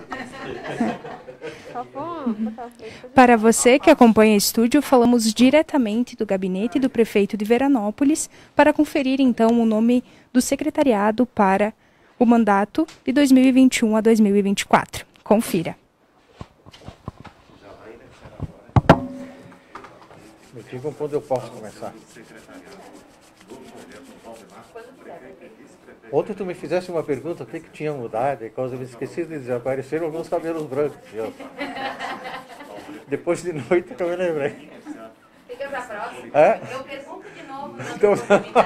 Para você que acompanha o estúdio, falamos diretamente do gabinete do prefeito de Veranópolis para conferir então o nome do secretariado para o mandato de 2021 a 2024. Confira. Me digam quando eu posso começar. Ontem tu me fizesse uma pergunta, o que tinha mudado, e quando eu me esqueci de dizer, apareceram alguns cabelos brancos. Depois de noite que eu me lembrei. Fica pra próxima. Eu pergunto de novo na Então...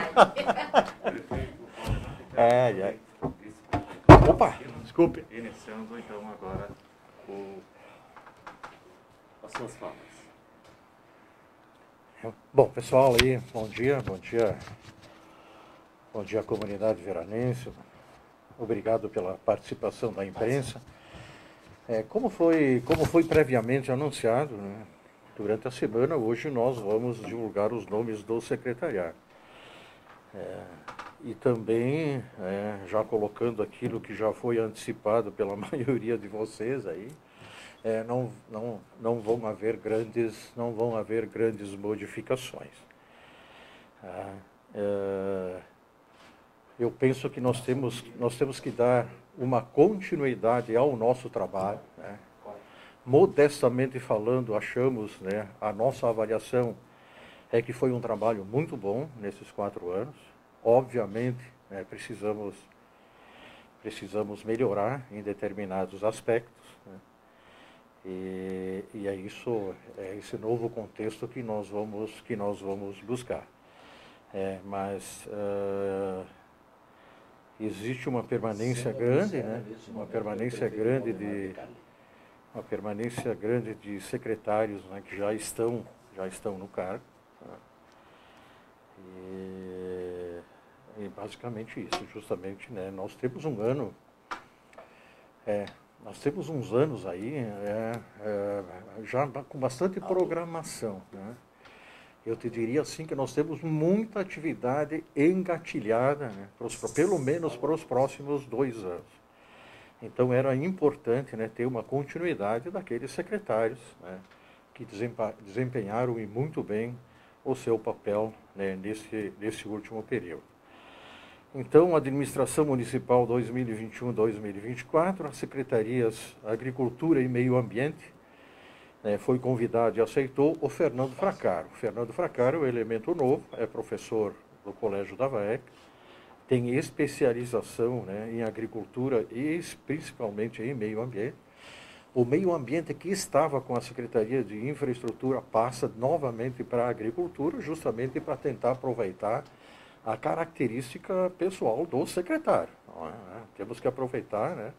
oportunidade. Opa, desculpe. Iniciando então agora as suas falas. Bom, pessoal aí, bom dia comunidade veranense, obrigado pela participação da imprensa. Como foi previamente anunciado, né, durante a semana, hoje nós vamos divulgar os nomes do secretariado. E também, já colocando aquilo que já foi antecipado pela maioria de vocês aí, não vão haver grandes modificações. Eu penso que nós temos que dar uma continuidade ao nosso trabalho, né? Modestamente falando, achamos, né, a nossa avaliação é que foi um trabalho muito bom nesses 4 anos. Obviamente, né, precisamos precisamos melhorar em determinados aspectos, né? E é esse novo contexto que nós vamos buscar. Mas existe uma permanência grande, né? Uma permanência grande de secretários, né, que já estão no cargo. Né? E basicamente isso, justamente, né, nós temos um ano, nós temos uns anos aí já com bastante programação, né? Eu te diria assim que nós temos muita atividade engatilhada, né, pelo menos para os próximos 2 anos. Então era importante, né, ter uma continuidade daqueles secretários, né, que desempenharam e muito bem o seu papel, né, nesse último período. Então, a Administração Municipal 2021-2024, as Secretarias Agricultura e Meio Ambiente, foi convidado e aceitou o Fernando Fracaro. O Fernando Fracaro é um elemento novo, é professor do Colégio da VAEC, tem especialização, né, em agricultura e principalmente em meio ambiente. O meio ambiente que estava com a Secretaria de Infraestrutura passa novamente para a agricultura, justamente para tentar aproveitar a característica pessoal do secretário. Temos que aproveitar, né,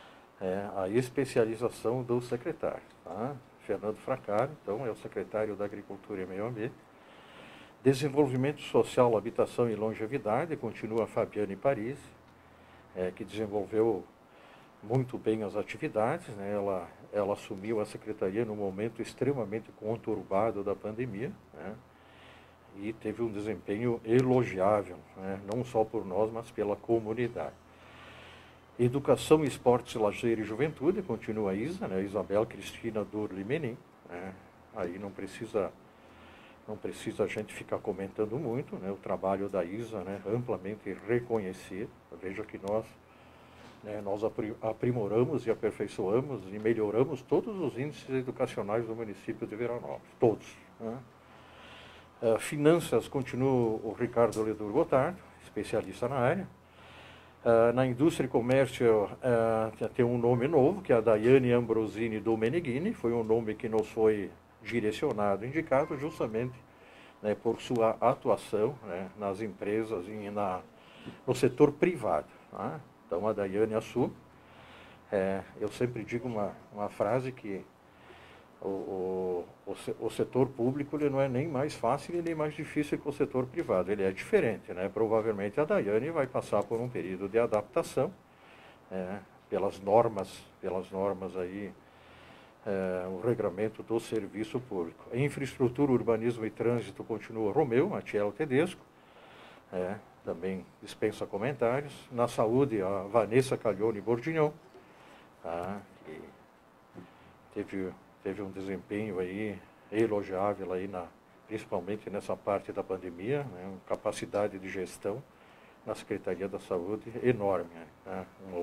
a especialização do secretário. Tá? Fernando Fracaro, então, é o secretário da Agricultura e Meio Ambiente. Desenvolvimento Social, Habitação e Longevidade, continua a Fabiane Paris, que desenvolveu muito bem as atividades, né? Ela assumiu a secretaria num momento extremamente conturbado da pandemia, né? E teve um desempenho elogiável, né? Não só por nós, mas pela comunidade. Educação, Esportes, Lazer e Juventude, continua a Isa, né? Isabel Cristina Durli Menin, né? Aí não precisa a gente ficar comentando muito, né? O trabalho da Isa, né, amplamente reconhecido. Veja que nós aprimoramos e aperfeiçoamos e melhoramos todos os índices educacionais do município de Veranópolis, todos, né? Finanças, continua o Ricardo Ledur Gotardo, especialista na área. Na indústria e comércio tem um nome novo, que é a Daiane Ambrosini do Meneghini, foi um nome que nos foi direcionado, indicado justamente, né, por sua atuação, né, nas empresas e no setor privado. Tá? Então a Daiane assume. Eu sempre digo uma frase que o setor público ele não é nem mais fácil e nem mais difícil que o setor privado, ele é diferente, né? Provavelmente a Daiane vai passar por um período de adaptação, pelas normas aí, o regramento do serviço público. Em infraestrutura, urbanismo e trânsito continua Romeu, Matiel Tedesco, também dispensa comentários. Na saúde, a Vanessa Caglione Bordignon, tá? E teve um desempenho aí elogiável aí principalmente nessa parte da pandemia, né, uma capacidade de gestão na Secretaria da Saúde enorme, né,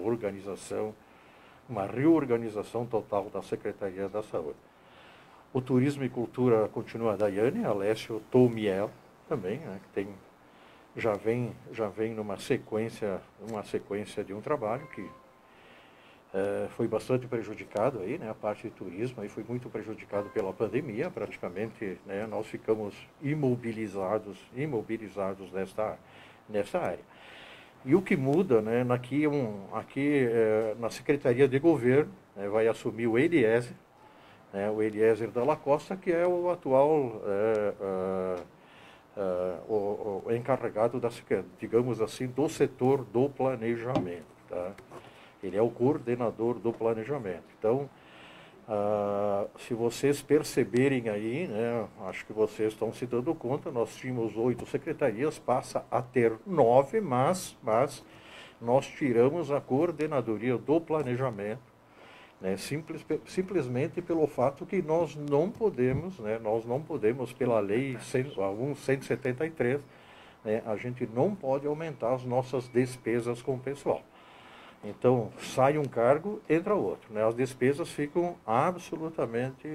uma reorganização total da Secretaria da Saúde. O Turismo e Cultura continua a Daiane, Alessio Toumiel também, né, que já vem numa sequência de um trabalho que foi bastante prejudicado aí, né, a parte de turismo aí foi muito prejudicado pela pandemia, praticamente, né, nós ficamos imobilizados nessa área. E o que muda, né, aqui na Secretaria de Governo, né, vai assumir o Eliezer Dalla Costa, que é o atual o encarregado digamos assim, do setor do planejamento, tá? Ele é o coordenador do planejamento. Então, se vocês perceberem aí, né, acho que vocês estão se dando conta, nós tínhamos 8 secretarias, passa a ter 9, mas nós tiramos a coordenadoria do planejamento, né, simplesmente pelo fato que nós não podemos, pela lei 173, né, a gente não pode aumentar as nossas despesas com o pessoal. Então, sai um cargo, entra outro, né? As despesas ficam absolutamente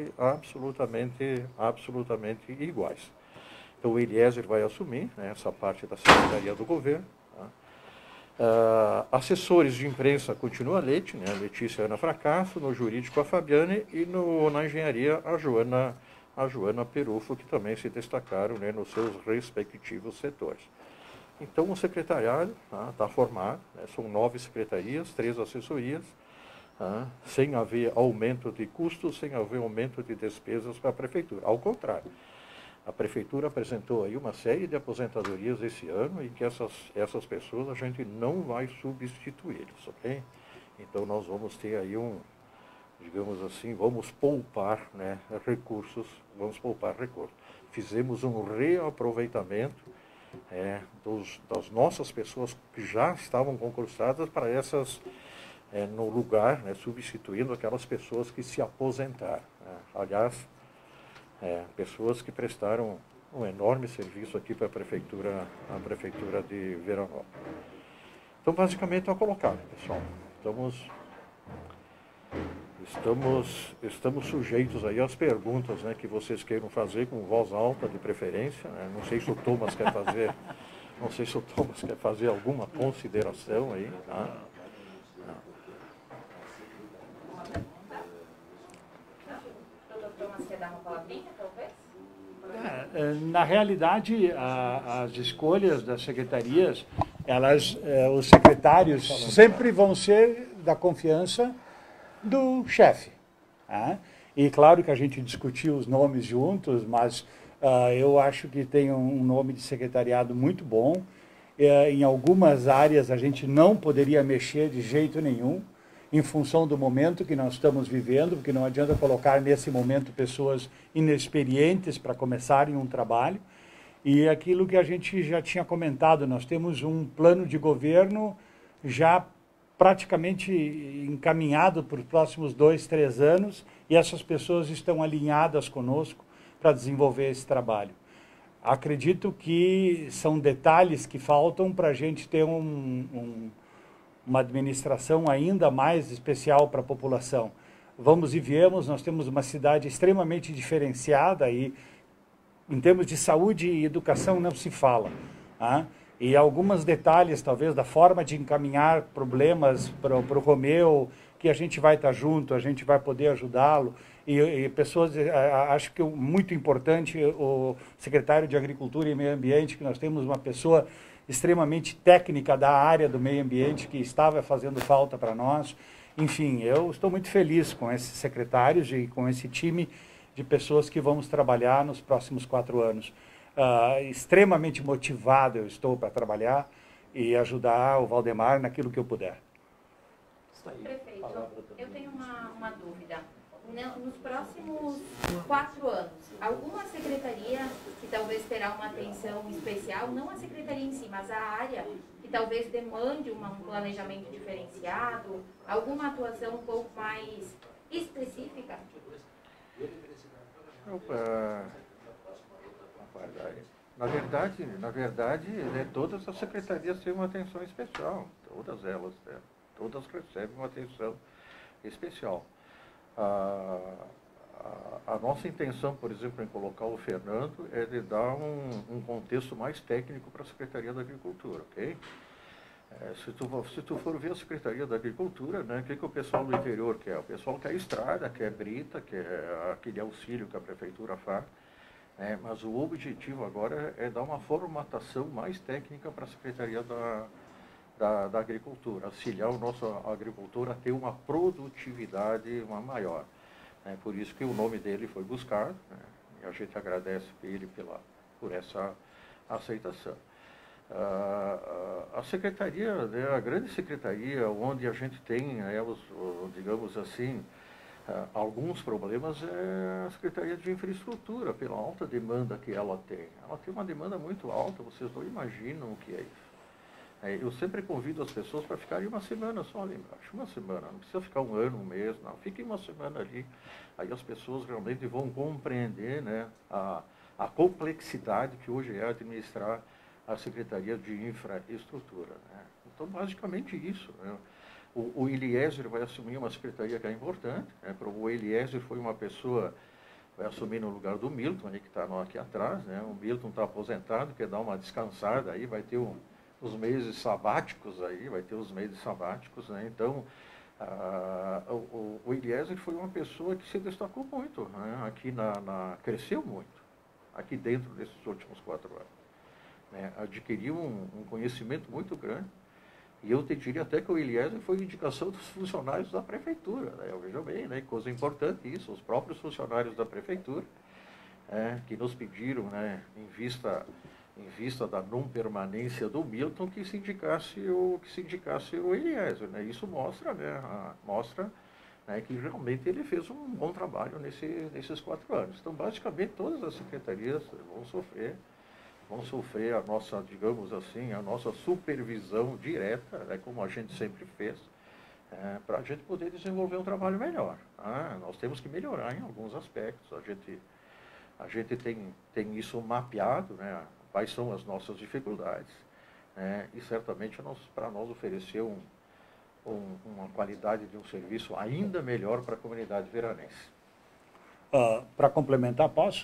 iguais. Então, o Eliezer vai assumir, né, essa parte da Secretaria do Governo. Tá? Assessores de imprensa continua a Leite, né? A Letícia Ana Fracasso, no jurídico a Fabiane e na engenharia a Joana Perufo, que também se destacaram, né, nos seus respectivos setores. Então, o secretariado está formado, né, são 9 secretarias, 3 assessorias, sem haver aumento de custos, sem haver aumento de despesas para a Prefeitura. Ao contrário, a Prefeitura apresentou aí uma série de aposentadorias esse ano e que essas pessoas a gente não vai substituí-las, ok? Então, nós vamos ter aí digamos assim, vamos poupar, né, recursos. Fizemos um reaproveitamento das nossas pessoas que já estavam concursadas para essas, no lugar, né, substituindo aquelas pessoas que se aposentaram. Né. Aliás, pessoas que prestaram um enorme serviço aqui para a prefeitura de Veranópolis. Então, basicamente, está colocado, pessoal. Estamos sujeitos aí às perguntas, né, que vocês queiram fazer com voz alta, de preferência. Né? Não sei se o Thomas quer fazer alguma consideração aí. Tá? O doutor Thomas quer dar uma palavrinha, talvez? Na realidade, as escolhas das secretarias, os secretários sempre vão ser da confiança do chefe. E claro que a gente discutiu os nomes juntos, mas eu acho que tem um nome de secretariado muito bom. Em algumas áreas a gente não poderia mexer de jeito nenhum, em função do momento que nós estamos vivendo, porque não adianta colocar nesse momento pessoas inexperientes para começarem um trabalho. E aquilo que a gente já tinha comentado, nós temos um plano de governo já praticamente encaminhado para os próximos 2, 3 anos, e essas pessoas estão alinhadas conosco para desenvolver esse trabalho. Acredito que são detalhes que faltam para a gente ter uma administração ainda mais especial para a população. Vamos e viemos, nós temos uma cidade extremamente diferenciada e em termos de saúde e educação não se fala. E alguns detalhes, talvez, da forma de encaminhar problemas para o Romeu, que a gente vai estar junto, a gente vai poder ajudá-lo. E pessoas, acho que muito importante, o secretário de Agricultura e Meio Ambiente, que nós temos uma pessoa extremamente técnica da área do meio ambiente, que estava fazendo falta para nós. Enfim, eu estou muito feliz com esses secretários e com esse time de pessoas que vamos trabalhar nos próximos 4 anos. Extremamente motivado eu estou para trabalhar e ajudar o Valdemar naquilo que eu puder. Prefeito, eu tenho uma dúvida. Nos próximos 4 anos, alguma secretaria que talvez terá uma atenção especial, não a secretaria em si, mas a área que talvez demande um planejamento diferenciado, alguma atuação um pouco mais Na verdade, né, todas as secretarias têm uma atenção especial, todas elas, né, todas recebem uma atenção especial. A nossa intenção, por exemplo, em colocar o Fernando é de dar um contexto mais técnico para a Secretaria da Agricultura, ok? Se tu for ver a Secretaria da Agricultura, né, o que o pessoal do interior quer? O pessoal quer estrada, quer brita, quer aquele auxílio que a Prefeitura faz, né, mas o objetivo agora é dar uma formatação mais técnica para a Secretaria da Agricultura, auxiliar o nosso agricultor a ter uma produtividade maior. Por isso que o nome dele foi buscado, né, e a gente agradece ele por essa aceitação. A secretaria, né, a grande secretaria, onde a gente tem, digamos assim, alguns problemas, é a Secretaria de Infraestrutura, pela alta demanda que ela tem. Ela tem uma demanda muito alta, vocês não imaginam o que é isso. Eu sempre convido as pessoas para ficarem uma semana só ali embaixo, uma semana, não precisa ficar um ano, um mês, não, fiquem uma semana ali, aí as pessoas realmente vão compreender, né, a complexidade que hoje é administrar a Secretaria de Infraestrutura, né. Então, basicamente isso, né. O Eliezer vai assumir uma secretaria que é importante, né. O Eliezer foi uma pessoa, vai assumir no lugar do Milton, aí, que está aqui atrás, né. O Milton está aposentado, quer dar uma descansada, aí vai ter os meses sabáticos aí, vai ter os meses sabáticos, né? Então, o Eliezer foi uma pessoa que se destacou muito, né? Aqui cresceu muito, aqui dentro desses últimos 4 anos. Né? Adquiriu um conhecimento muito grande, e eu te diria até que o Eliezer foi indicação dos funcionários da Prefeitura, né? Eu vejo bem, né? Coisa importante isso, os próprios funcionários da Prefeitura, que nos pediram, né, em vista da não permanência do Milton, que se indicasse o Eliezer, né? Isso mostra, né, né, que realmente ele fez um bom trabalho nesses 4 anos. Então, basicamente, todas as secretarias vão sofrer a nossa, digamos assim, a nossa supervisão direta, né, como a gente sempre fez, para a gente poder desenvolver um trabalho melhor. Nós temos que melhorar em alguns aspectos. A gente tem isso mapeado, né? Quais são as nossas dificuldades, né? E certamente para nós oferecer uma qualidade de um serviço ainda melhor para a comunidade veranense. Para complementar, posso?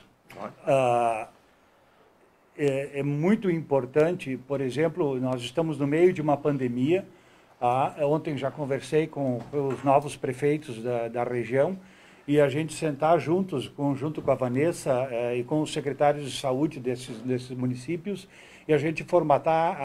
É muito importante, por exemplo, nós estamos no meio de uma pandemia. Ontem já conversei com os novos prefeitos da região, e a gente sentar junto com a Vanessa e com os secretários de saúde desses municípios, e a gente formatar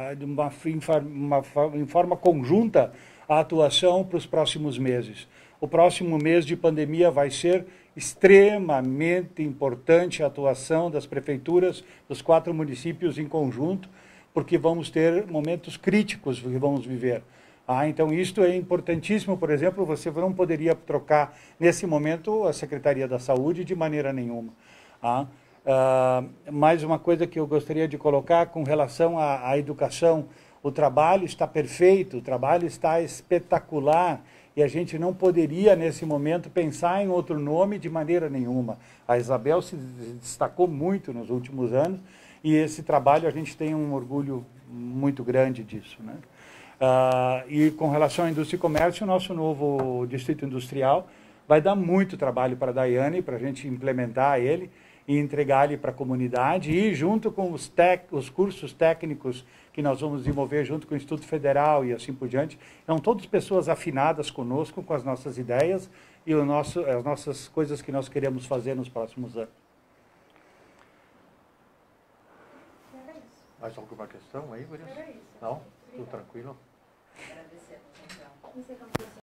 em forma conjunta a atuação para os próximos meses. O próximo mês de pandemia vai ser extremamente importante a atuação das prefeituras dos 4 municípios em conjunto, porque vamos ter momentos críticos que vamos viver. Então, isto é importantíssimo. Por exemplo, você não poderia trocar, nesse momento, a Secretaria da Saúde de maneira nenhuma. Mais uma coisa que eu gostaria de colocar com relação à educação. O trabalho está perfeito, o trabalho está espetacular, e a gente não poderia, nesse momento, pensar em outro nome de maneira nenhuma. A Isabel se destacou muito nos últimos anos, e esse trabalho a gente tem um orgulho muito grande disso, né? E com relação à indústria e comércio, o nosso novo distrito industrial vai dar muito trabalho para a Daiane, para a gente implementar ele e entregar ele para a comunidade, e junto com os cursos técnicos que nós vamos desenvolver junto com o Instituto Federal e assim por diante. São todas pessoas afinadas conosco, com as nossas ideias e as nossas coisas que nós queremos fazer nos próximos anos. Mais alguma questão aí, Vanessa? Não? Tudo tranquilo? Agradecemos, então.